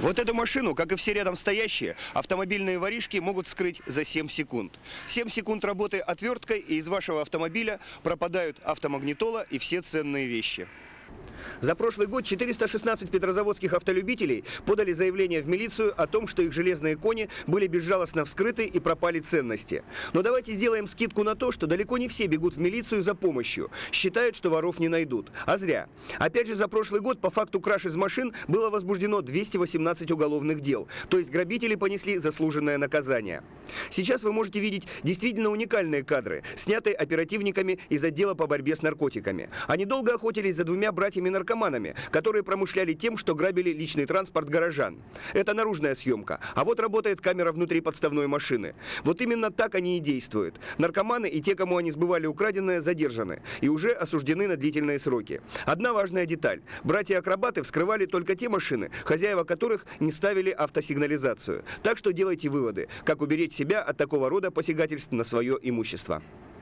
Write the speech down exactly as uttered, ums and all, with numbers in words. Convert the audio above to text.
Вот эту машину, как и все рядом стоящие, автомобильные воришки могут вскрыть за семь секунд. семь секунд работы отверткой, и из вашего автомобиля пропадают автомагнитола и все ценные вещи. За прошлый год четыреста шестнадцать петрозаводских автолюбителей подали заявление в милицию о том, что их железные кони были безжалостно вскрыты и пропали ценности. Но давайте сделаем скидку на то, что далеко не все бегут в милицию за помощью. Считают, что воров не найдут. А зря. Опять же, за прошлый год по факту краж из машин было возбуждено двести восемнадцать уголовных дел. То есть грабители понесли заслуженное наказание. Сейчас вы можете видеть действительно уникальные кадры, снятые оперативниками из отдела по борьбе с наркотиками. Они долго охотились за двумя братьями-наркоманами, которые промышляли тем, что грабили личный транспорт горожан. Это наружная съемка, а вот работает камера внутри подставной машины. Вот именно так они и действуют. Наркоманы и те, кому они сбывали украденное, задержаны и уже осуждены на длительные сроки. Одна важная деталь. Братья-акробаты вскрывали только те машины, хозяева которых не ставили автосигнализацию. Так что делайте выводы, как уберечь себя от такого рода посягательств на свое имущество.